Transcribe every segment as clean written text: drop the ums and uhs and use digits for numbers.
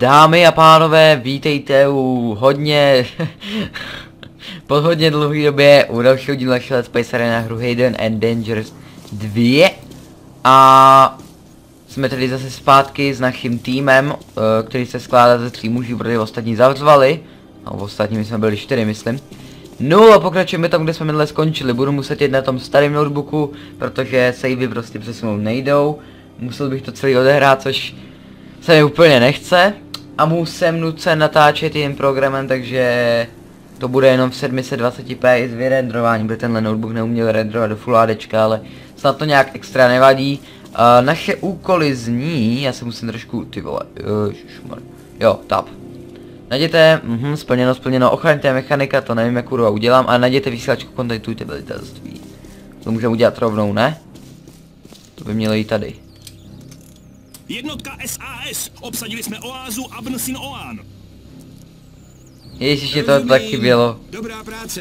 Dámy a pánové, vítejte u hodně po hodně dlouhé době u dalšího dílu našeho Let's Play série na hru Hidden and Dangerous 2. A jsme tady zase zpátky s naším týmem, který se skládá ze 3 mužů, protože ostatní zavřvali. No, v ostatními jsme byli 4, myslím. No a pokračujeme tam, kde jsme minule skončili. Budu muset jít na tom starém notebooku, protože savey prostě přesunout nejdou. Musel bych to celý odehrát, což se mi úplně nechce. A musím nucen natáčet jiným programem, takže to bude jenom v 720p i s vyrendrováním, protože tenhle notebook neuměl renderovat do Full HDčka, ale snad to nějak extra nevadí. Naše úkoly zní, já se musím trošku, ty vole, jo, tab. Najděte, splněno, ochraňte mechanika, to nevím, jak kurva udělám, ale najděte vysílačku, kontaktujte velitelství. To můžeme udělat rovnou, ne? To by mělo jít tady. Jednotka SAS, obsadili jsme oázu Abnsin Oán. Ježiš, to tak chybělo. Dobrá práce.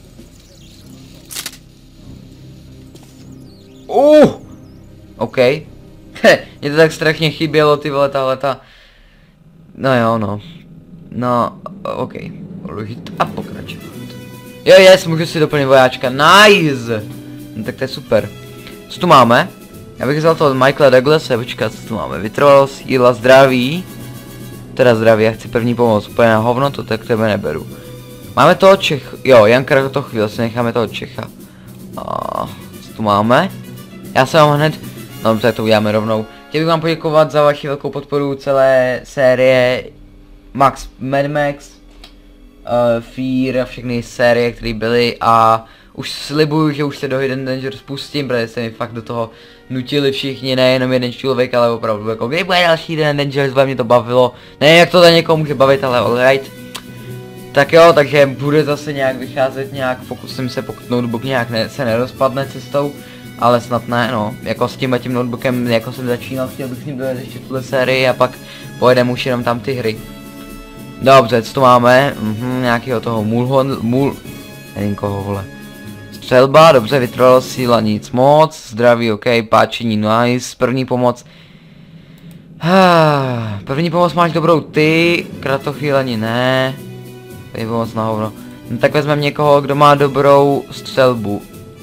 OK. Mně to tak strašně chybělo, ty vole, tahleta. No jo, no. No, OK. Uložit a pokračovat. Jo, můžu si doplnit vojáčka, nice! No tak to je super. Co tu máme? Já bych vzal toho od Michaela Douglase, počkat, co tu máme? Vytrvalost, síla, zdraví. Teda zdraví, já chci první pomoc, úplně na hovno, to tak tebe neberu. Máme toho Čech, jo, Jan Kratochvíl, si necháme toho Čecha. Co tu máme? Já se vám hned, no tak to uděláme rovnou. Chtěl bych vám poděkovat za vaši velkou podporu celé série Mad Max, Fear a všechny série, které byly, a už slibuju, že už se do Hidden Dangerous pustím, protože se mi fakt do toho nutili všichni, nejenom jeden člověk, ale opravdu jako kdy bude další Hidden Dangerous, mě to bavilo. Ne, jak to za někoho může bavit, ale alright. Tak jo, takže bude zase nějak vycházet nějak, pokusím se, pokud notebook nějak se nerozpadne cestou, ale snad ne, no. Jako s tím notebookem, jako jsem začínal, chtěl bych s ním dojet ještě tuhle sérii a pak pojedeme už jenom tam ty hry. Dobře, co tu máme? Nějakého toho nevím koho, vole. Střelba, dobře, vytrvalost, síla, nic moc, zdraví, ok, páčení, nice, první pomoc. První pomoc máš dobrou ty, kratochvíl ani ne. První pomoc na hovno. No tak vezmeme někoho, kdo má dobrou střelbu.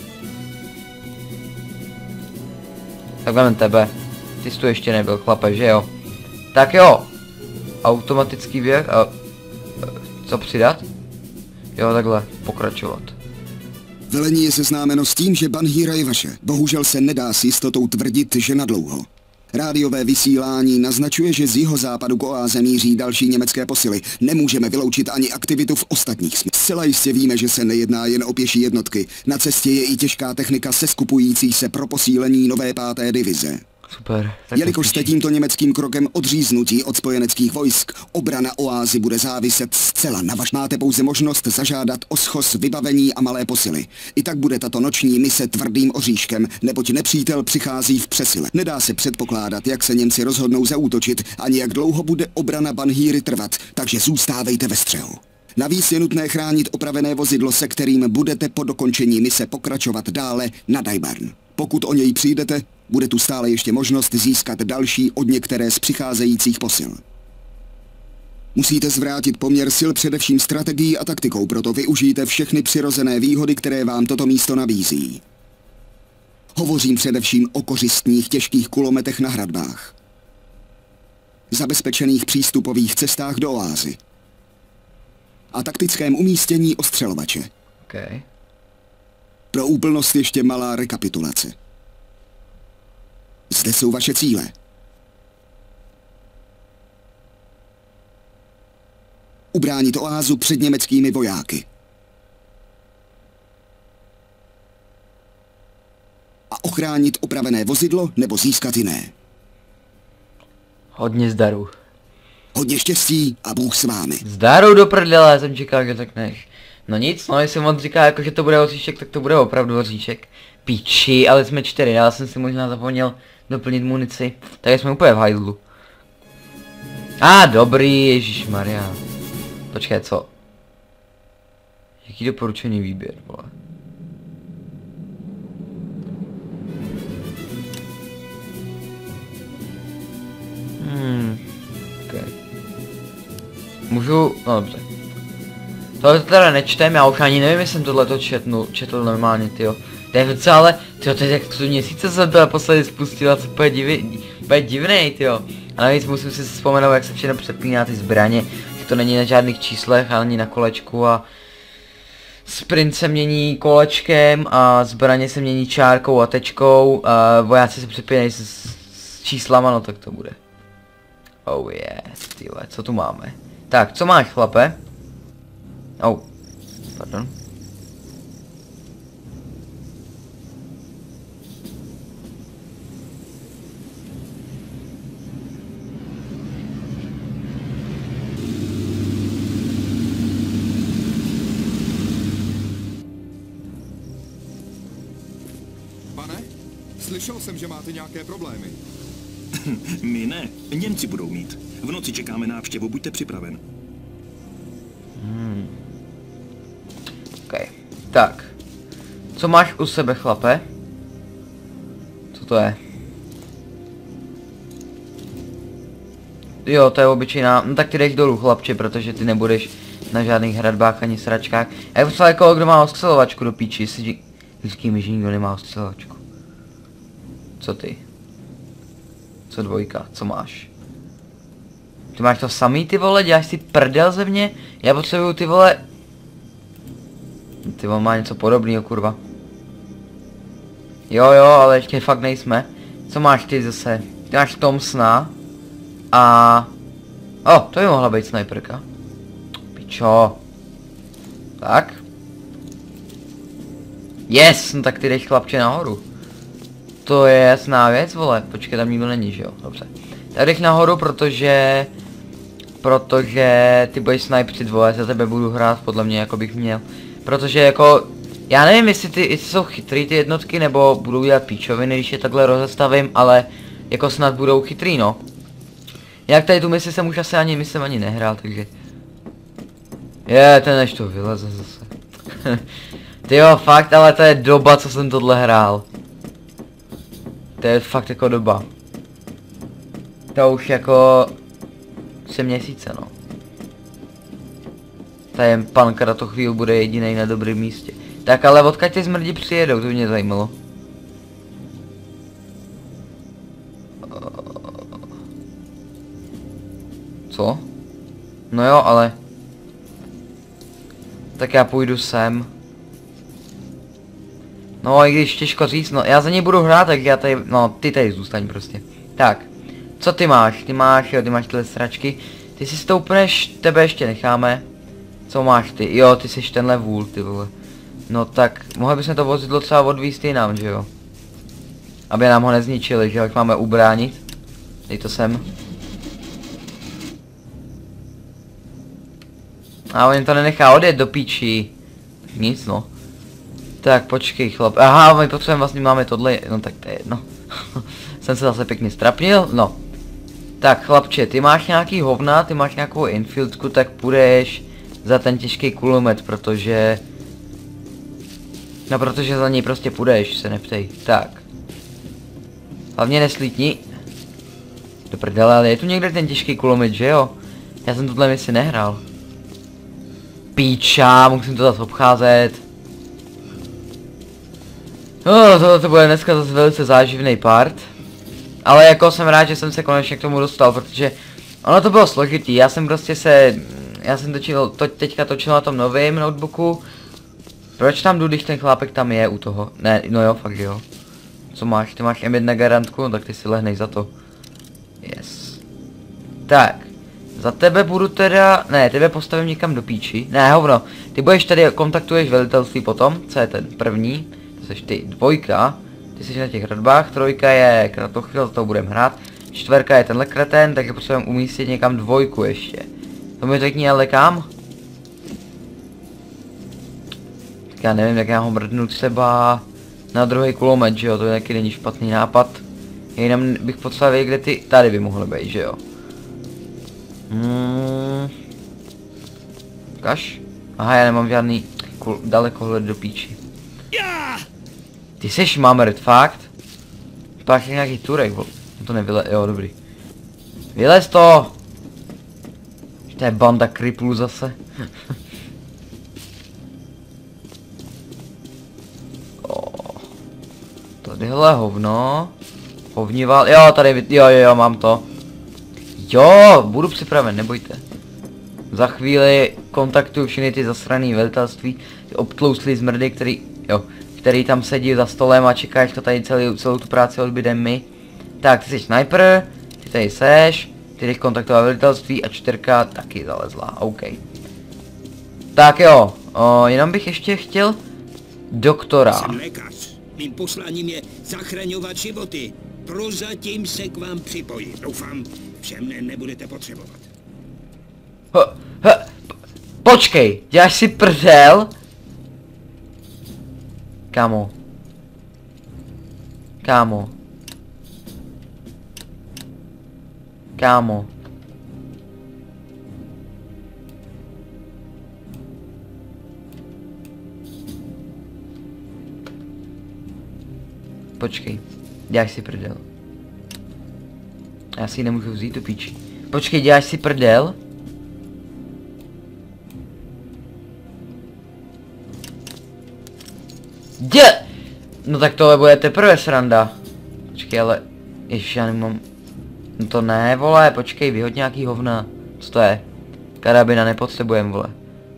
Tak vezmeme tebe. Ty jsi tu ještě nebyl, chlape, že jo? Tak jo. Automatický věk a... Co přidat? Jo, takhle, pokračovat. Velení je seznámeno s tím, že Banhíra je vaše. Bohužel se nedá s jistotou tvrdit, že na dlouho. Rádiové vysílání naznačuje, že z jihozápadu k oáze míří další německé posily. Nemůžeme vyloučit ani aktivitu v ostatních směrech. Zcela jistě víme, že se nejedná jen o pěší jednotky. Na cestě je i těžká technika seskupující se pro posílení nové 5. divize. Super. Jelikož jste tímto německým krokem odříznutí od spojeneckých vojsk, obrana oázy bude záviset zcela na vaš. Máte pouze možnost zažádat o schos vybavení a malé posily. I tak bude tato noční mise tvrdým oříškem, neboť nepřítel přichází v přesile. Nedá se předpokládat, jak se Němci rozhodnou zaútočit, ani jak dlouho bude obrana Banhíry trvat, takže zůstávejte ve střehu. Navíc je nutné chránit opravené vozidlo, se kterým budete po dokončení mise pokračovat dále na Dajbarn. Pokud o něj přijdete, bude tu stále ještě možnost získat další od některé z přicházejících posil. Musíte zvrátit poměr sil především strategií a taktikou, proto využijte všechny přirozené výhody, které vám toto místo nabízí. Hovořím především o kořistních těžkých kulometech na hradbách, zabezpečených přístupových cestách do oázy a taktickém umístění ostřelovače. Okay. Pro úplnost ještě malá rekapitulace. Zde jsou vaše cíle. Ubránit oázu před německými vojáky. A ochránit opravené vozidlo nebo získat jiné. Hodně zdaru. Hodně štěstí a Bůh s vámi. Zdaru do prdele, já jsem čekal, že řekneš. No nic, no jestli on říká jako, že to bude oříšek, tak to bude opravdu oříšek. Píči, ale jsme 4, já jsem si možná zapomněl doplnit munici. Tak jsme úplně v hajdlu. Dobrý, ježišmarja. Počkej, co? Jaký doporučený výběr, vole? Okay. Můžu, no dobře. Tohle to teda nečtem, já už ani nevím, jestli jsem tohleto četl normálně, tyjo. To je docela, ale, tyjo, teď jak 3 měsíce jsem to naposledy spustila, co bude divnej, tyjo. A navíc musím si vzpomenout, jak se všechno přepíná ty zbraně, že to není na žádných číslech, ani na kolečku a sprint se mění kolečkem a zbraně se mění čárkou a tečkou a vojáci se přepínají s číslama, no tak to bude. Oh yes, tyhle, co tu máme? Tak, co máš, chlape? Oh, pardon. Pane, slyšel jsem, že máte nějaké problémy. My ne, Němci budou mít. V noci čekáme návštěvu, buďte připraven. Okay. Tak. Co máš u sebe, chlape? Co to je? Jo, to je obyčejná. No tak ty jdeš dolů, chlapče, protože ty nebudeš na žádných hradbách ani sračkách. A je poslal jako kdo má ostřelovačku do píči, si říkej mi, že nikdo nemá ostřelovačku. Co ty? Co dvojka? Co máš? Ty máš to samý, ty vole? Děláš si prdel ze mě? Já potřebuju, ty vole... Ty vole, má něco podobného, kurva. Jo, ale ještě fakt nejsme. Co máš ty zase? Ty máš Thompsona. A... to by mohla být snajperka. Pičo. Tak. Yes, no tak ty jdeš, chlapče, nahoru. To je jasná věc, vole. Počkej, tam nikdo není, že jo? Dobře. Tak jdeš nahoru, protože ty budeš snajpřit, vole, za tebe budu hrát, podle mě, jako bych měl. Protože jako, já nevím, jestli jsou chytrý ty jednotky, nebo budou dělat píčoviny, když je takhle rozestavím, ale jako snad budou chytrý, no. Jak tady tu misi jsem už asi ani nehrál, takže... ten než to vyleze zase. Tyjo, fakt, ale to je doba, co jsem tohle hrál. To je fakt jako doba. To už jako... 3 měsíce, no. Tady pan Kratochvíl bude jediný na dobrém místě. Tak ale odkud ty zmrdi přijedou, to mě zajímalo. Co? No jo, ale... Tak já půjdu sem. No i když těžko říct, no já za něj budu hrát, tak já tady, no ty tady zůstaň prostě. Tak, co ty máš? Ty máš tyhle sračky. Ty si stoupneš, tebe ještě necháme. Co máš ty? Jo, ty jsi tenhle vůl, ty vole. No tak, mohli bychom to vozidlo třeba odvízt jinam, že jo? Aby nám ho nezničili, že jo, jak máme ubránit. Dej to sem. A on to nenechá odjet do píči. Nic, no. Tak počkej, chlap. Aha, my potřebujeme, vlastně máme tohle, no tak to je jedno. Jsem se zase pěkně strapnil, no. Tak chlapče, ty máš nějaký hovna, ty máš nějakou infieldku, tak půjdeš za ten těžký kulomet, protože... No protože za něj prostě půjdeš, se neptej. Tak. Hlavně neslítni. Do prdele, ale je tu někde ten těžký kulomet, že jo? Já jsem tuhle misi nehrál. Píča, musím to zase obcházet. No, to bude dneska zase velice záživný part. Ale jako jsem rád, že jsem se konečně k tomu dostal, protože ono to bylo složitý. Já jsem teďka točil na tom novém notebooku. Proč tam jdu, když ten chlápek tam je u toho? Ne, no jo, fakt jo. Co máš? Ty máš M1 garantku, no tak ty si lehnej za to. Yes. Tak. Za tebe budu teda, ne, tebe postavím někam do píči. Ne, hovno. Ty budeš tady, kontaktuješ velitelství potom, co je ten první. To seš ty, dvojka. Ty jsi na těch hradbách, trojka je Kratochvíl, za to budeme hrát. Čtverka je tenhle kreten, takže potřebujeme umístit někam dvojku ještě. To mi řekni ale kam? Tak já nevím, jak já ho mrdnu třeba na druhý kulomet, že jo, to je taky není špatný nápad. Jenom bych potřeboval vědět, kde ty tady by mohly být, že jo. Kaž? Aha, já nemám žádný dalekohled do píči. Ty seš mamret, fakt? Pak je nějaký turek, to nevyle, jo, dobrý. Vylez to! To je banda kriplů zase. Tadyhle hovno. Hovnival, jo, tady, jo, mám to. Jo, budu připraven, nebojte. Za chvíli kontaktuju všechny ty zasraný velitelství, ty obtlouslý zmrdy, který tam sedí za stolem a čekáš to tady celou tu práci odbydem my. Tak, ty jsi sniper, ty tady seš, ty jdeš kontaktovat velitelství a 4 taky zalezla, OK. Tak jo, jenom bych ještě chtěl doktora. Jsem lékař. Mým posláním je zachraňovat životy. Prozatím se k vám připojím. Doufám, že mne nebudete potřebovat. Počkej, děláš si prdel? Kámo. Kámo. Kámo. Počkej, děláš si prdel. Já si ji nemůžu vzít, tu píči. Počkej, děláš si prdel? No tak tohle bude teprve sranda. Počkej, ale... Ježiš, já nemám... No to ne, vole, počkej, vyhoď nějaký hovna. Co to je? Karabina nepotřebujem, vole.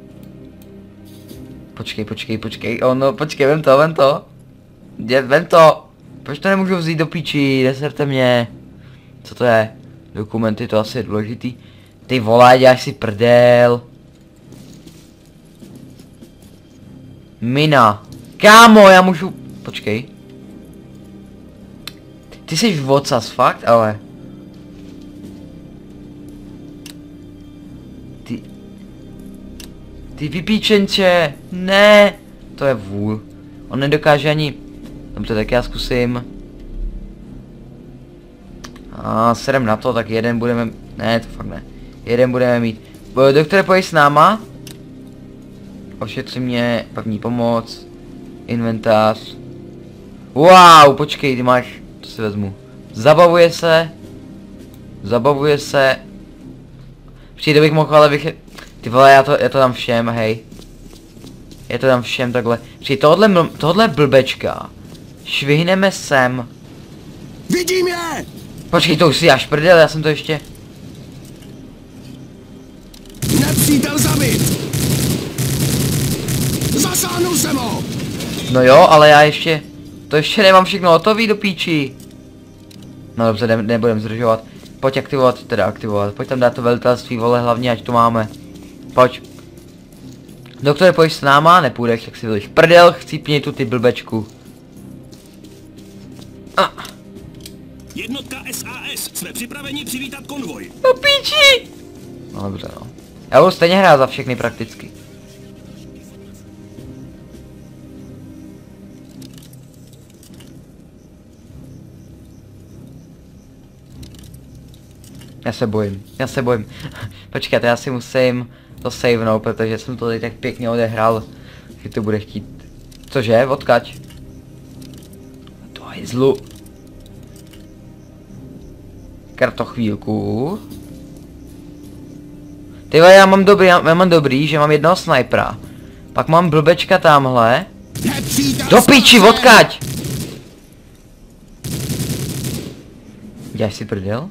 Počkej, no počkej, vem to. Vem to. Proč to nemůžu vzít do píči, neserte mě. Co to je? Dokumenty, to asi je důležitý. Ty vole, děláš si prdel. Mina. Kámo, já můžu... Počkej. Ty jsi vocas, fakt, ale... Ty vypíčenče, ne. To je vůl. On nedokáže ani... Tam to tak já zkusím. Serem na to, tak jeden budeme... Ne, to fakt ne. Jeden budeme mít. Doktore, pojď s náma. Ošetři mě, první pomoc. Inventář. Wow, počkej, ty máš... To si vezmu. Zabavuje se. Přijde bych mohl, ale bych... Ty vole, já to dám všem, hej. Já to dám všem takhle. Přijde tohle blbečka. Švihneme sem. Vidím je! Počkej, to už si až prdel, já jsem to ještě... Nepřítel zabit! Zasáhnul jsem ho! No jo, ale já ještě... To ještě nemám všechno hotový do píči. No dobře, nebudem zdržovat. Pojď aktivovat. Pojď tam dát to velitelství, vole, hlavně ať to máme. Pojď. Doktore, pojď s náma, nepůjdeš, tak si vylíš prdel, chcípni tu ty blbečku. Jednotka SAS, jsme připraveni přivítat konvoj. No píči! No dobře, no. Já budu stejně hrát za všechny prakticky. Já se bojím. Počkejte, já si musím to savenout, protože jsem to tady tak pěkně odehrál, že to bude chtít. Cože, odkaď? To je zlu. Karto chvílku. Tyhle, já mám dobrý, že mám jednoho snipera. Pak mám blbečka tamhle. Do píči, odkaď! Děláš si prdel?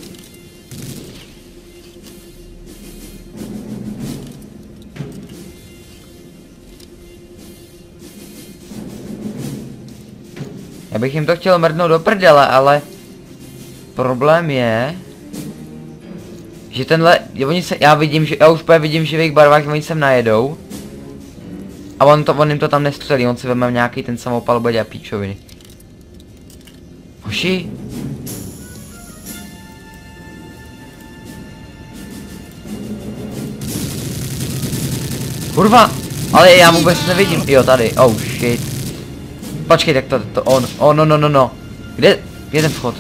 Já bych jim to chtěl mrdnout do prdele, ale... Problém je... Že tenhle... Já už vidím v živých barvách, že oni sem najedou. A on jim to tam nestřelí, on si veme nějaký ten samopal, bude dělat píčoviny. Hoši? Kurva! Ale já vůbec nevidím. Jo, tady, oh shit. Počkej, tak to on. Oh, no. Kde je ten vchod?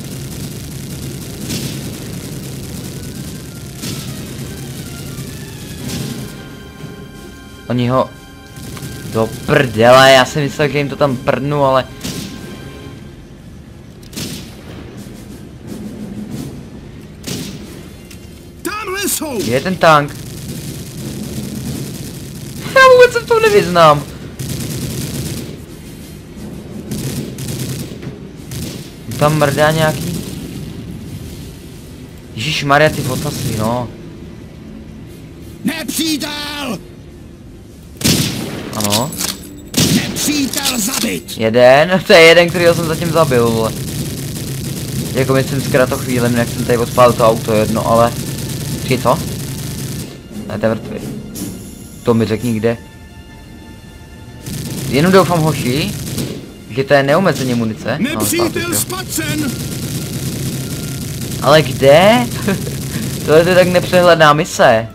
Oni ho... Do prdele, já jsem myslel, že jim to tam prdnu, ale... Tamhle jsou! Je ten tank. Já vůbec se v tom nevyznám. Tam mrdá nějaký. Ježišmarja, ty vocasy, no. Nepřítel! Ano. Nepřítel zabit! Jeden, to je jeden, kterýho jsem zatím zabil, vole. Jako myslím zkratochvílem, jak jsem tady odpálil to auto jedno, ale... Přijde co? Ne, to je mrtvý. To mi řekni kde. Jenom doufám, hoši, že to je neomezeně munice. Nepřítel spatřen! Ale kde? Tohle je tak nepřehledná mise.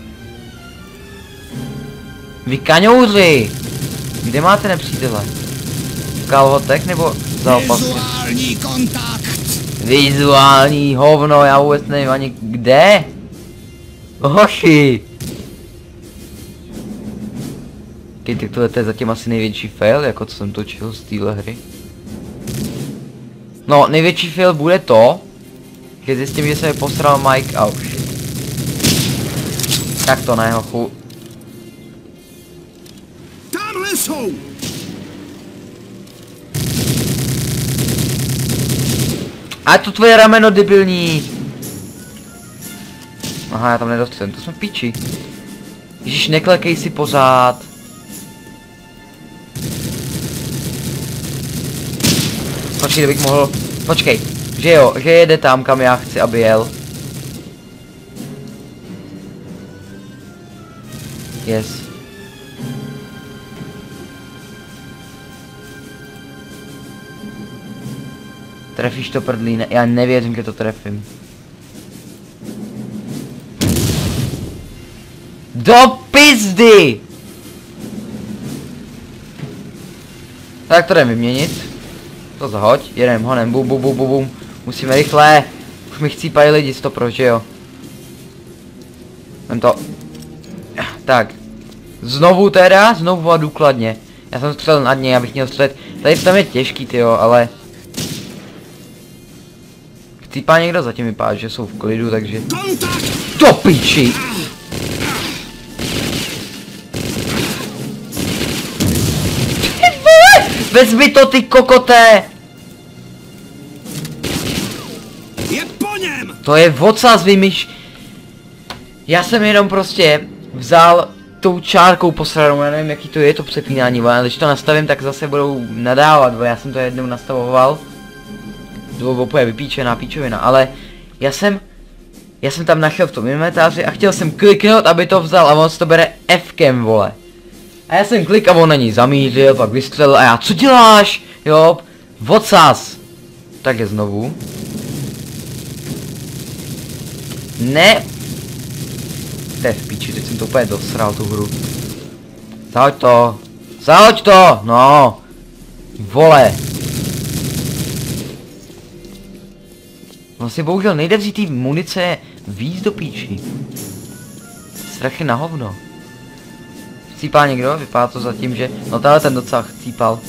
Vy kaňouři! Kde máte nepřítele? V kalhotech nebo za opasky? Vizuální kontakt! Vizuální hovno, já vůbec nevím ani kde? Hoši! Tak tohle je zatím asi největší fail, jako co jsem točil z téhle hry. No, největší fail bude to, že zjistím, že se mi posral Mike. Oh shit. Tak to ne, hochu. Tamhle jsou! A to tvoje rameno debilní. Aha, já tam nedostřelím, to jsme v piči. Ježíš, neklekej si pořád. Počkej, kdybych mohl... Počkej, že jo, že jede tam, kam já chci, aby jel. Yes. Trefíš to, prdlíne? Já nevěřím, že to trefím. Do pizdy! Tak to jdem vyměnit. To zahoď, jedem honem, bum bum bum bum bum. Musíme rychle. Už mi chcípají lidi, stopro, že jo? Vem to. Tak. Znovu teda, znovu a důkladně. Já jsem střelil nad něj, abych měl střelit. Tady tam je těžký, tyjo, ale... Chcípá někdo, zatím vypadá, že jsou v klidu, takže... Do piči! Vezmi to, ty kokoté! Je po něm! To je vocas, vymyš... Já jsem jenom prostě vzal tou čárkou posranou, já nevím jaký to je to přepínání, ale když to nastavím, tak zase budou nadávat, bo já jsem to jednou nastavoval. To bylo úplně vypíčená píčovina, ale já jsem tam našel v tom inventáři a chtěl jsem kliknout, aby to vzal a on to bere F-kem, vole. A já jsem klik a on na ní zamířil, pak vystřelil a já, co děláš? Jo, vocas. Takže znovu. Ne. To je v píči, teď jsem to úplně dosral, tu hru. Zahoď to. Zahoď to, no. Vole. Vlastně bohužel nejde vzít tý munice víc do píči. Strachy na hovno. Chcípá někdo? Vypadá to zatím, že... No tahle ten docela chcípal.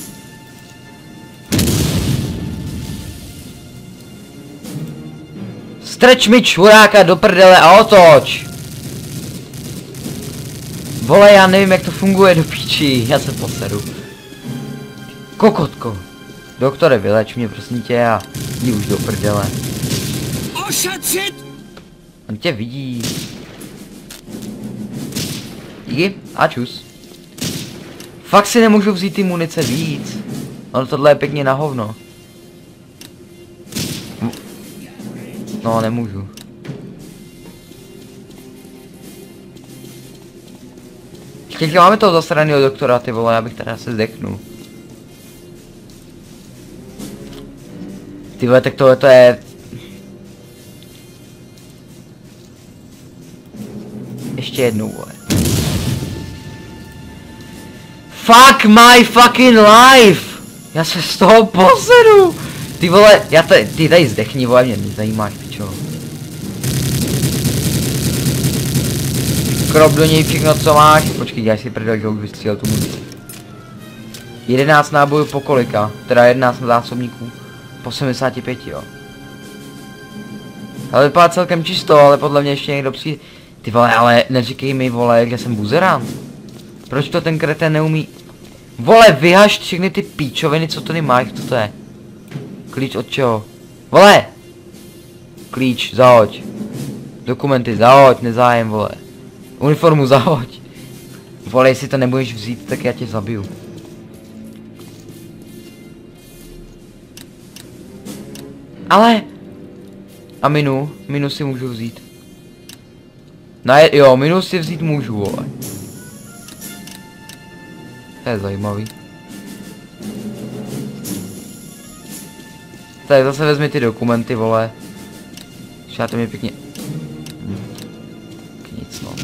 Strč mi čuráka do prdele a otoč! Vole, já nevím, jak to funguje do píči, já se poseru. Kokotko. Doktore, vyleč mě prosím tě a jdi už do prdele. Ošetřit! On tě vidí. Díky a čus. Fakt si nemůžu vzít ty munice víc. Ono tohle je pěkně na hovno. No, nemůžu. Když máme toho zasraného doktora, ty vole, já bych teda se zdechnul. Ty vole, tak tohle to je... Ještě jednou, vole. Fuck my fucking life! Já se z toho posedu! Ty vole, ty tady zdechni, vole, mě nezajímáš, pičo. Krop do něj všechno, co máš. Počkej, děláš si prdel, že už vystřílel tu munici. 11 nábojů po kolika? Teda 11 zásobníků. Po 75, jo. Ale vypadá celkem čisto, ale podle mě ještě někdo přijde. Ty vole, ale neříkej mi, vole, že jsem buzerán. Proč to ten kretén neumí? Vole, vyhaž všechny ty píčoviny, co tady máš, co to je? Klíč od čeho? Vole! Klíč, zahoď. Dokumenty, zahoď, nezájem, vole. Uniformu, zahoď. Vole, jestli to nebudeš vzít, tak já tě zabiju. Ale... A minu si můžu vzít. Jo, minu si vzít můžu, vole. To je zajímavý. Tak zase vezmi ty dokumenty, vole. Šáte mě pěkně. Nic, no.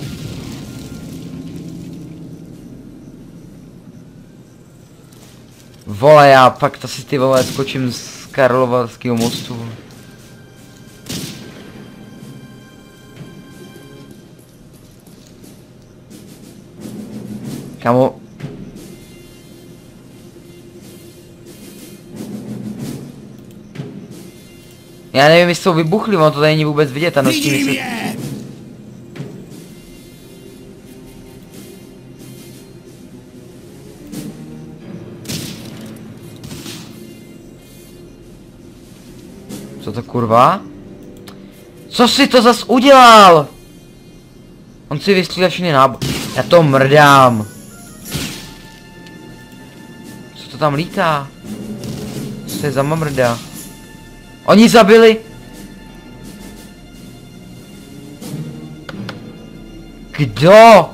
Vole, já pak to si ty vole skočím z Karlovarského mostu. Kamo. Já nevím, jestli jsou vybuchli, ono to tady není vůbec vidět, ta noční mise. Co to kurva? Co si to zas udělal? On si vystřílel všechny náboje. Já to mrdám. Co to tam lítá? Co to je za mamrda? Oni zabili. Kdo?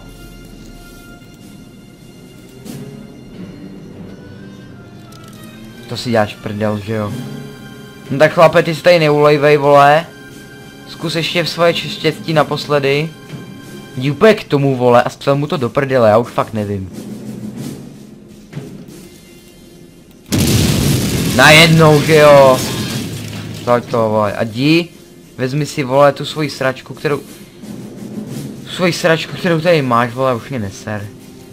To si děláš prdel, že jo? No tak chlape, ty si tady neulejvej, vole. Zkus ještě v svoje štěstí naposledy. Jdi úplně k tomu, vole, a střel mu to do prdele, já už fakt nevím. Najednou, že jo. Pojď to, vole, a jdi. Vezmi si, vole, tu svoji sračku, kterou... kterou tady máš, vole, už mě neser.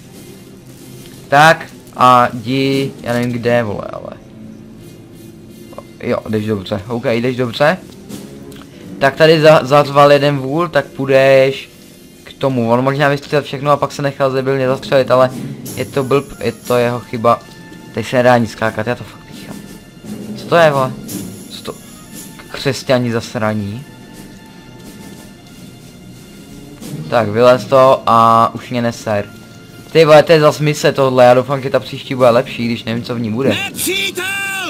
Tak, a jdi, já nevím kde, vole, ale... Jo, jdeš dobře, OK, jdeš dobře. Tak tady zazval jeden vůl, tak půjdeš k tomu, on možná vystřelit všechno a pak se nechal debilně zastřelit, ale je to je to jeho chyba. Teď se nedá nic skákat, já to fakt píchám. Co to je, vole? Co to? Křesťani zasraní. Tak, vylez to a už mě neser. Ty vole, to je zas mise tohle, já doufám, že ta příští bude lepší, když nevím, co v ní bude. Nepřítel!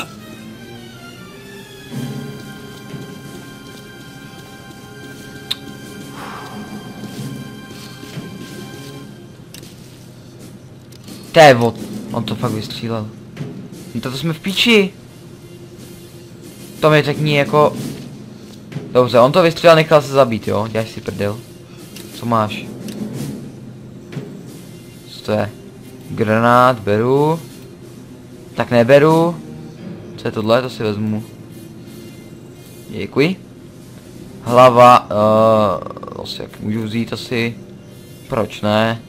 To je vod. On to fakt vystřílel. No to jsme v píči. To mi řekni jako... Dobře, on to vystřílel, nechal se zabít, jo? Děláš si prdel. Co máš? Co to je? Granát, beru. Tak neberu. Co je tohle? To si vezmu. Děkuji. Hlava, asi jak můžu vzít asi. Proč ne?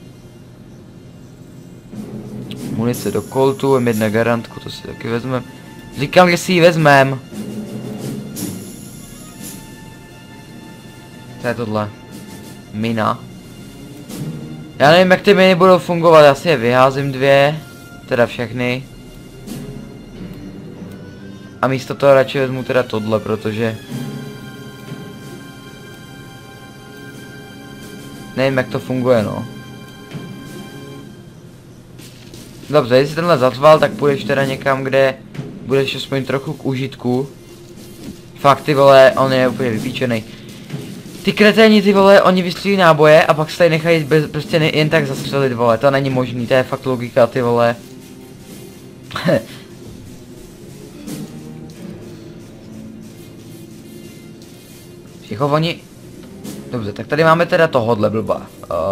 Munice do koltu, M1 garantku, to si taky vezmem. Říkám, že si ji vezmem. Co je tohle? Mina. Já nevím, jak ty miny budou fungovat, já si je vyházím dvě. Teda všechny. A místo toho radši vezmu teda tohle, protože... Nevím, jak to funguje, no. Dobře, jestli tenhle zařval, tak půjdeš teda někam, kde budeš aspoň trochu k užitku. Fakt, ty vole, on je úplně vypíčený. Ty kreténi, ty vole, oni vystřílí náboje a pak se tady nechají prostě jen tak zastřelit, vole, to není možný, to je fakt logika, ty vole. Ticho, oni... Dobře, tak tady máme teda tohodle blba.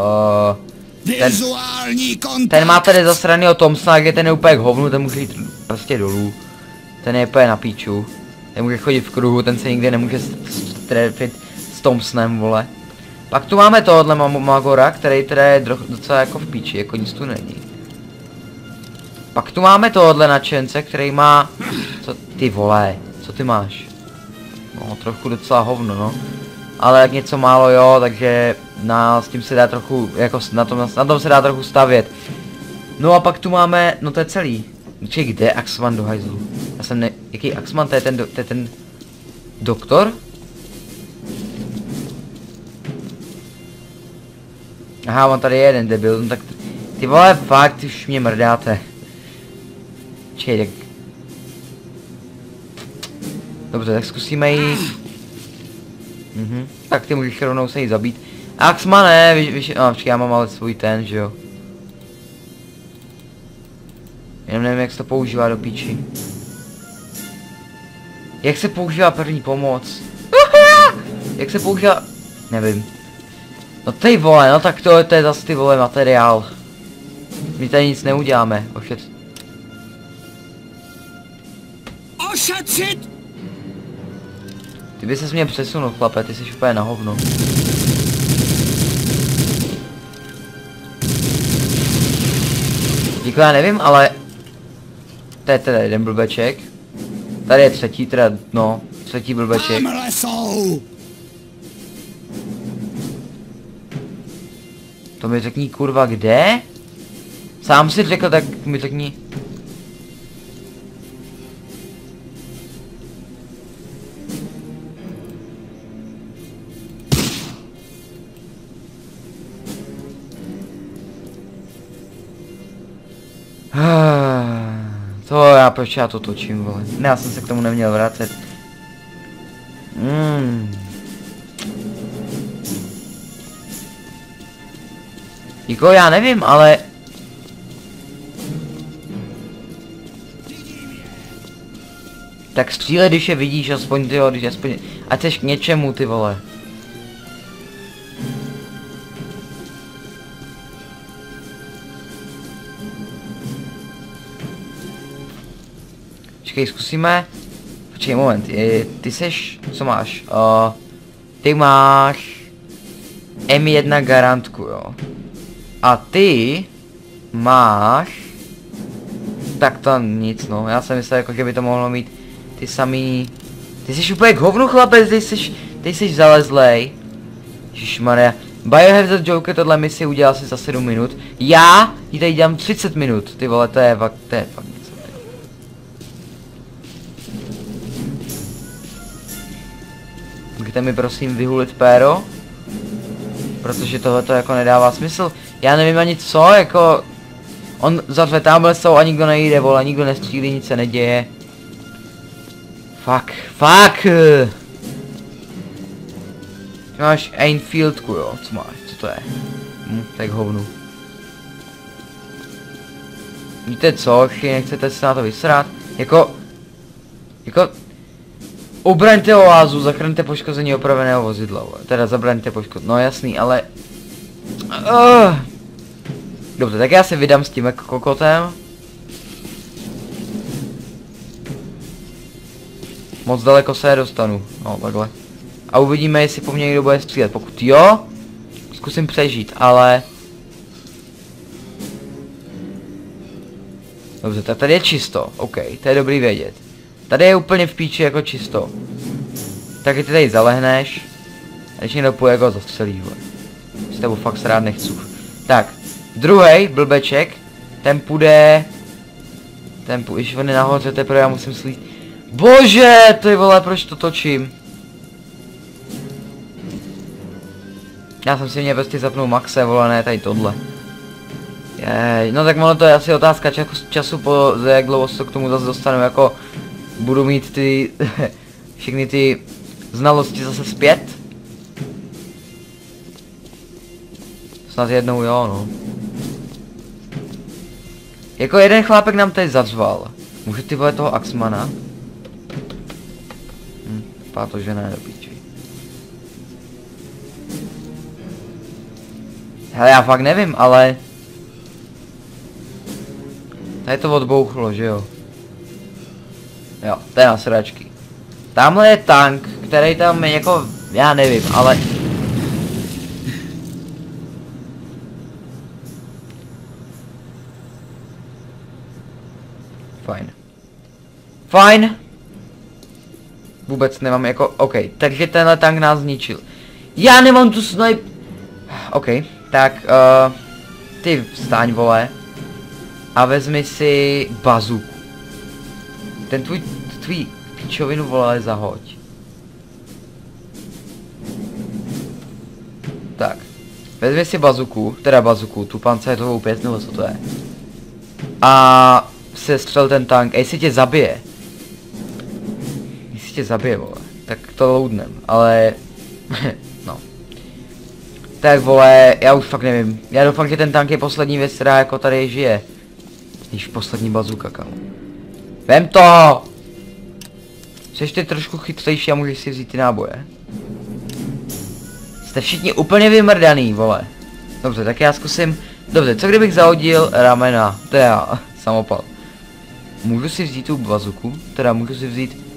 Ten má tady zasranýho Thompsona, kde ten je úplně k hovnu, ten může jít prostě dolů. Ten je úplně na píču. Ten může chodit v kruhu, ten se nikdy nemůže strefit s Thompsonem, vole. Pak tu máme tohodle Magora, který teda je docela jako v píči, jako nic tu není. Pak tu máme tohodle nadšence, který má... Co ty vole, co ty máš? No trochu docela hovno, no. ale jak něco málo jo, takže s tím se dá trochu, jako na tom se dá trochu stavět. No a pak tu máme, no to je celý. Či kde je Axman do hajzlu? Já jsem ne, jaký Axman, to je ten doktor? Aha, on tady je jeden debil, no tak ty vole fakt, už mě mrdáte. Čej, tak... Dobře, tak zkusíme jít. Tak ty můžeš rovnou se jít zabít. Axmane, víš, počkej, já mám ale svůj ten, že jo. Jenom nevím, jak se to používá do píči. Jak se používá první pomoc? Jak se používá... Nevím. No ty vole, no tak to je zase ty vole materiál. My tady nic neuděláme, Ošetřit! Ty by ses mě přesunul, chlape, ty jsi úplně na hovno. Díky, já nevím, ale... To je teda jeden blbeček. Tady je třetí, teda, no, třetí blbeček. Tamhle jsou! To mi řekni kurva kde? Sám si řekl, tak mi řekni. To já, proč já to točím, vole. Ne, já jsem se k tomu neměl vracet. Jako já nevím, ale... Tak stříle, když je vidíš, aspoň tyjo, když aspoň... Ať seš k něčemu, ty vole. Počkej, zkusíme... Počkej, moment, ty seš... Co máš? Ty máš... M1 garantku, jo. A ty... Máš... Tak to nic, no. Já jsem myslel, jako, že by to mohlo mít ty samý... Ty jsi úplně k hovnu, chlapec, ty jsi zalezlej. Ježišmarja. Biohazard Joker tohle misi udělal si za 7 minut. Já ji tady dělám 30 minut, ty vole, to je fakt něco. Můžete mi prosím vyhulit péro? Protože tohleto jako nedává smysl. Já nevím ani co, jako... On zařve tamhle jsou a nikdo nejde, vole, nikdo nestřílí, nic se neděje. Fuck! Ty máš Ainfieldku, jo, co máš, co to je? Tak hovnu. Víte co, nechcete se na to vysrat? Jako... Obraňte oázu, zachraňte poškození opraveného vozidla, vole. Teda zabraňte poškození, no jasný, ale... Dobře, tak já se vydám s tím jako kokotem. Moc daleko se dostanu, no takhle. A uvidíme, jestli po mně někdo bude střílet. Pokud jo, zkusím přežít, ale... Dobře, tak tady je čisto, OK, to je dobrý vědět. Tady je úplně v píči jako čisto. Tak ty tady zalehneš. A když někdo půjde, jako zastřelí, vole. S tebou fakt srát nechci. Tak, druhý blbeček, ten půjde... Když on je nahoře, teprve já musím slít. Bože, ty vole, proč to točím? Já jsem si mě prostě zapnul maxe, vole, ne tady tohle. Jej, no tak ono to je asi otázka času, jak dlouho se k tomu zase dostanu, jako... Budu mít ty... všechny ty znalosti zase zpět. Snad jednou jo, no. Jako jeden chlápek nám tady zařval. Může ty vole toho Axmana? Vypadá to, že ne, do píči. Hele, já fakt nevím, ale... Tady to odbouchlo, že jo? Jo, to je na sračky. Tamhle je tank, který tam je jako... Já nevím, ale... Fajn. Vůbec nemám jako... OK, takže tenhle tank nás zničil. Já nemám tu snipe. OK, tak ty vstaň, vole. A vezmi si bazuku. Ten tvůj pičovinu, vole, zahoď. Tak. Vezmi si bazuku, tu pancéřovou pěst, nebo co to je. A se střel ten tank, a jestli tě zabije. Vole, tak to loadnem, ale... no. Tak vole, já už fakt nevím. Já doufám, že ten tank je poslední věc, která jako tady žije. Již poslední bazuka, kámo. Vem to! Jsi ty trošku chytřejší a můžeš si vzít ty náboje. Jste všichni úplně vymrdaný, vole. Dobře, tak já zkusím. Dobře, co kdybych zahodil ramena? To já, samopal. Můžu si vzít tu bazuku? Teda můžu si vzít...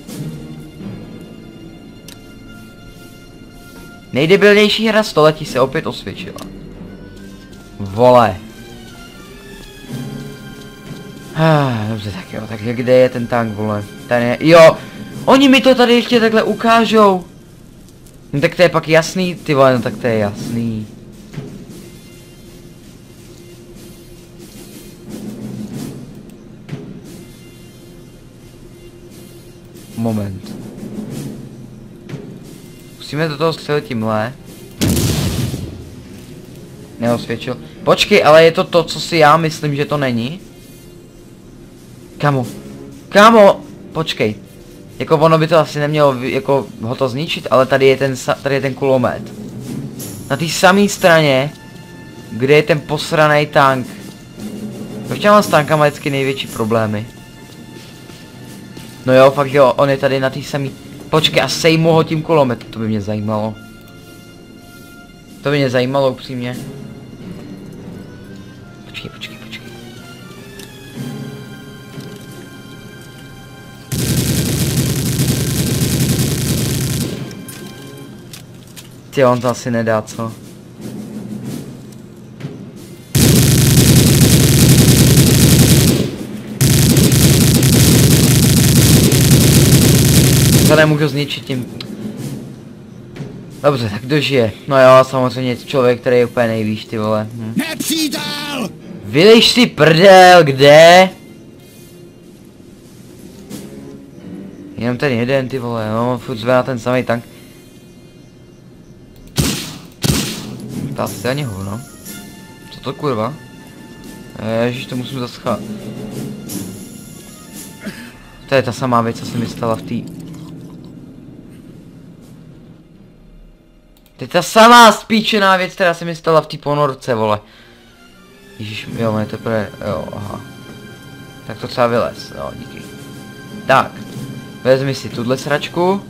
Nejdebilnější hra století se opět osvědčila. Vole. Dobře, tak jo, takže kde je ten tank, vole? Ten je, jo! Oni mi to tady ještě takhle ukážou! No tak to je pak jasný, ty vole, no tak to je jasný. Moment. Musíme do toho střelit tímhle. Neosvědčil. Počkej, ale je to to, co si já myslím, že to není? Kámo, počkej. Jako ono by to asi nemělo jako ho to zničit, ale tady je ten kulomet. Na té samé straně, kde je ten posraný tank. Proč já mám s tankama vždycky největší problémy? No jo, fakt jo, on je tady na té samé... Počkej, a sejmu ho tím kulometem, to by mě zajímalo. To by mě zajímalo upřímně. Počkej. Ty, on to asi nedá, co? To nemůžu zničit tím. Dobře, tak kdo žije? No jo, samozřejmě člověk, který je úplně nejvíš, ty vole. Nepřítel! Vylejš si prdel, kde? Jenom ten jeden, ty vole, no, furt zve na ten samý tank. To asi ani hovno. Co to kurva? Ježiš, to musím zaschat. To je ta samá věc, co se mi stala v té... To je ta samá spíčená věc, která se mi stala v té ponorce, vole. Ježíš, jo, je teprve, jo, aha. Tak to třeba vylez, jo, díky. Tak, vezmi si tuhle sračku.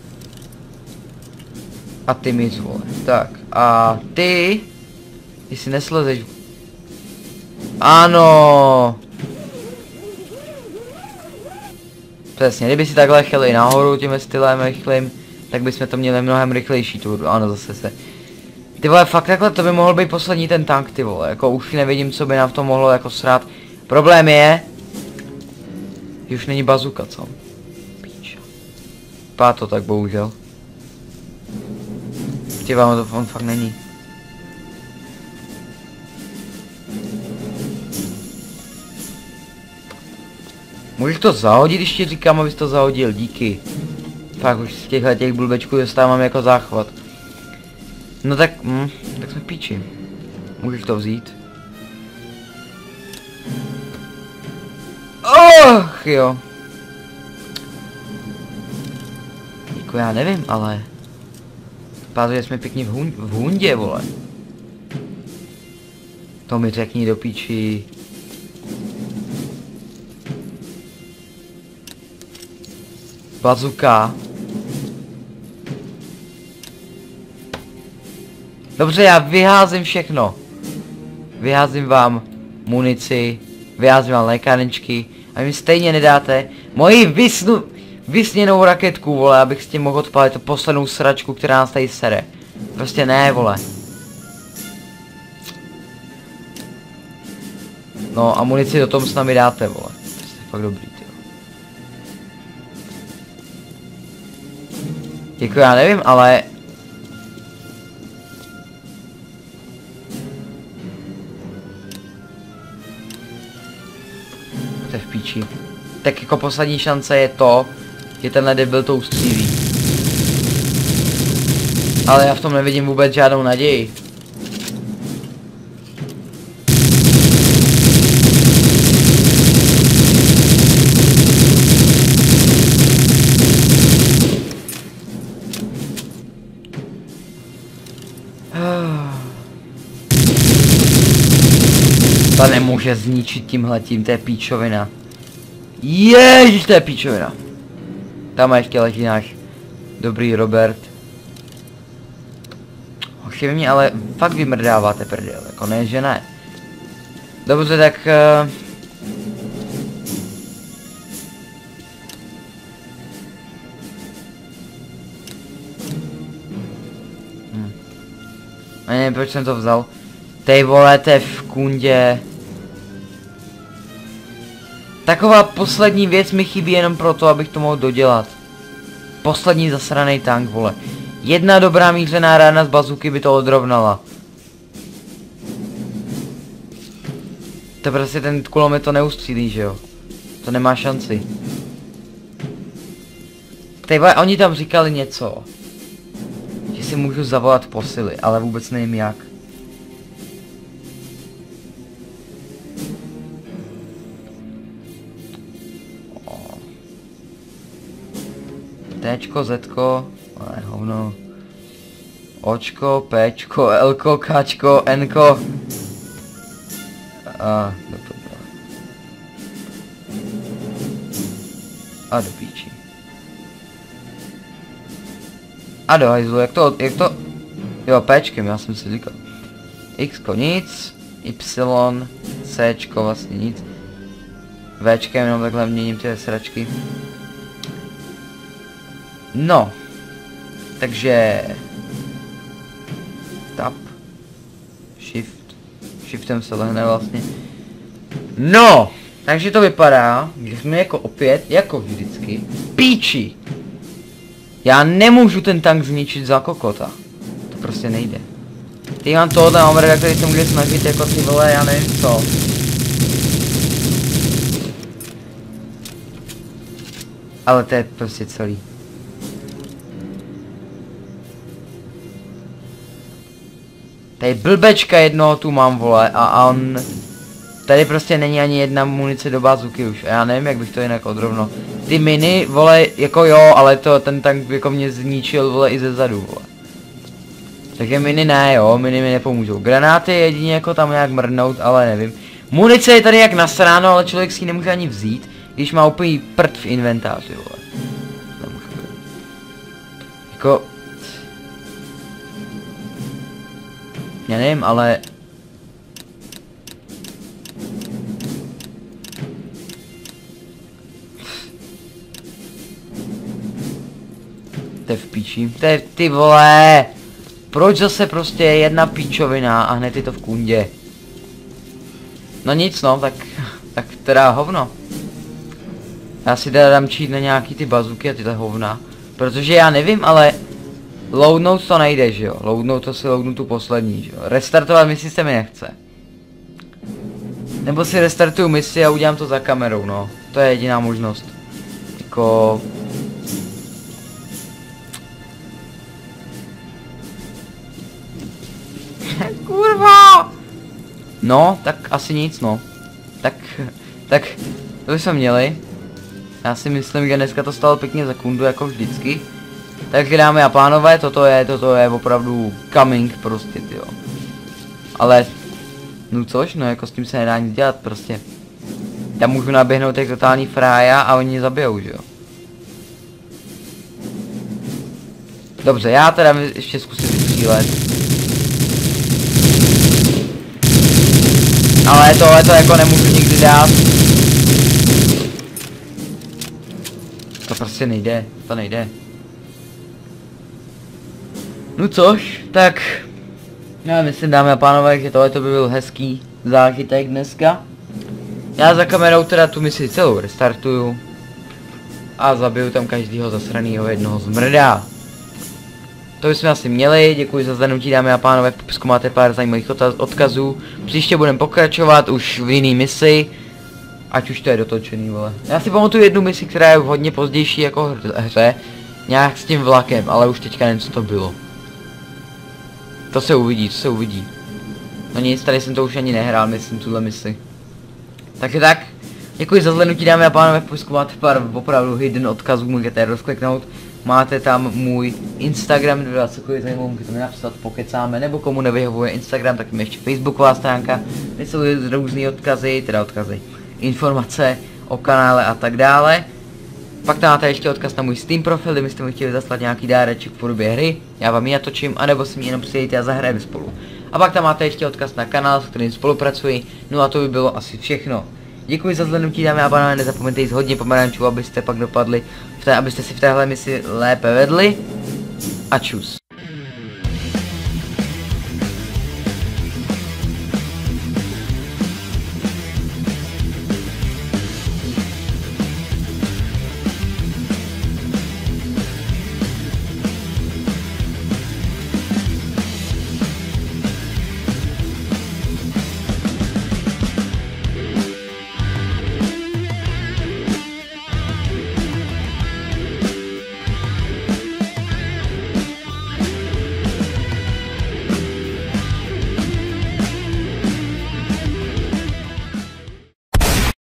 A ty mi zvole. Tak, a ty si neslezeš. Ano. Přesně, kdyby si takhle chtěli nahoru tím stylem rychlým, tak bychom to měli mnohem rychlejší tu, ano, zase se. Ty vole, fakt takhle to by mohl být poslední ten tank, ty vole, jako už nevidím, co by nám v tom mohlo jako srát. Problém je, že už není bazuka, co? Píča. Pá to tak bohužel. Ty vám to on fakt není. Můžeš to zahodit, když ti říkám, abys to zahodil, díky. Fakt už z těch blbečků dostávám jako záchvat. No tak, tak jsme v píči. Můžeš to vzít. Och, jo. Jako já nevím, ale... Páduje jsme pěkně v hundě, vole. To mi řekni do píči. Bazuka. Dobře, já vyházím všechno. Vyházím vám munici, vyházím vám lékárničky a mi stejně nedáte moji vysněnou raketku, vole, abych s tím mohl odpalit tu poslednou sračku, která nás tady sere. Prostě ne, vole. No a munici do tom s námi dáte, vole. To je fakt dobrý, tyjo. Jako já nevím, ale... píči. Tak jako poslední šance je to, že tenhle debil to ustřílí. Ale já v tom nevidím vůbec žádnou naději. To nemůže zničit tímhletím, to je píčovina. Ježiš, to je píčovina. Tam ještě leží náš dobrý Robert. Hoši, mě ale fakt vymrdáváte prdel, jako ne, že ne. Dobře, tak... A nevím, proč jsem to vzal. Tej vole, to je v kundě. Taková poslední věc mi chybí jenom proto, abych to mohl dodělat. Poslední zasranej tank, vole. Jedna dobrá mířená rána z bazuky by to odrovnala. To prostě ten kulomet to neustřílí, že jo? To nemá šanci. Tej vole, oni tam říkali něco. Že si můžu zavolat posily, ale vůbec nevím jak. Tčko, Zčko, ale hovno. Očko, Pčko, Lko, Kčko, Nko. A do prdele. A do píči. A do hajzlu, jak to, jo, Pčkem, já jsem si říkal. Xko nic, Y, Cčko vlastně nic. Včkem jenom takhle měním ty sračky. No, takže Tab, Shiftem se lehne vlastně. No, takže to vypadá, že jsme jako opět, jako vždycky, píči. Já nemůžu ten tank zničit za kokota. To prostě nejde. Ty mám tohle Omrga, který se může snažit jako ty vole, já nevím co. Ale to je prostě celý. Tady blbečka jednoho tu mám, vole, a on... Tady prostě není ani jedna munice do bazuky už, a já nevím, jak bych to jinak odrovnal. Ty miny, vole, jako jo, ale to, ten tank jako mě zničil, vole, i ze zadu, vole. Takže miny ne, jo, miny mi nepomůžou. Granáty jedině jako tam nějak mrdnout, ale nevím. Munice je tady jak nasráno, ale člověk si ji nemůže ani vzít, když má úplný prd v inventáři, vole. Nemůžu. Jako... Já nevím, ale... To je v píči. To je ty vole! Proč zase prostě jedna píčovina a hned je to v kundě? No nic no, tak teda hovno. Já si teda dám čít na nějaký ty bazuky a tyhle hovna. Protože já nevím, ale... Loadnout to nejde, že jo? Loadnout to si loadnu tu poslední, že jo? Restartovat misi se mi nechce. Nebo si restartuju misi a udělám to za kamerou, no. To je jediná možnost. Jako... Kurva! No, tak asi nic, no. Tak, to bychom měli. Já si myslím, že dneska to stalo pěkně za kundu, jako vždycky. Takže dámy a pánové, toto je opravdu coming prostě, tyjo. Ale, no což, no jako s tím se nedá nic dělat prostě. Já můžu naběhnout jak totální frája a oni mě zabijou, že jo. Dobře, já teda ještě zkusím vystřílet. Ale tohle to jako nemůžu nikdy dát. To prostě nejde, to nejde. No což, tak... Já myslím, dámy a pánové, že tohle by byl hezký zážitek dneska. Já za kamerou teda tu misi celou restartuju. A zabiju tam každýho zasranýho jednoho zmrdá. To bychom asi měli, děkuji za zhlédnutí, dámy a pánové, v popisku máte pár zajímavých odkazů. Příště budeme pokračovat už v jiný misi. Ať už to je dotočený, vole. Já si pamatuju jednu misi, která je hodně pozdější jako hře. Nějak s tím vlakem, ale už teďka nevím, co to bylo. To se uvidí, to se uvidí. No nic, tady jsem to už ani nehrál, myslím, tuhle misi. Takže tak, děkuji za zhlédnutí, dámy a pánové, v popisku máte pár opravdu hidden odkazů, můžete rozkliknout. Máte tam můj Instagram, kdyby vás cokoliv zajímalo, můžete mi napsat, pokecáme, nebo komu nevyhovuje Instagram, tak mi ještě Facebooková stránka, kde jsou různý odkazy, informace o kanále a tak dále. Pak tam máte ještě odkaz na můj Steam profil, kdybyste mi chtěli zaslat nějaký dáreček v podobě hry, já vám ji natočím, anebo si mě jenom přijďte a zahrajeme spolu. A pak tam máte ještě odkaz na kanál, s kterým spolupracuji, no a to by bylo asi všechno. Děkuji za zhlédnutí, dámy a pánové, nezapomeňte jít hodně pomerančů, abyste pak dopadli, abyste si v téhle misi lépe vedli. A čus.